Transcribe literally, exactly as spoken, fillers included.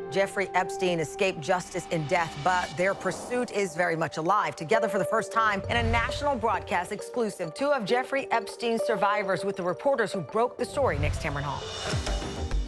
Jeffrey Epstein escaped justice in death, but their pursuit is very much alive. Together for the first time in a national broadcast exclusive, two of Jeffrey Epstein's survivors with the reporters who broke the story. Next, Tamron Hall.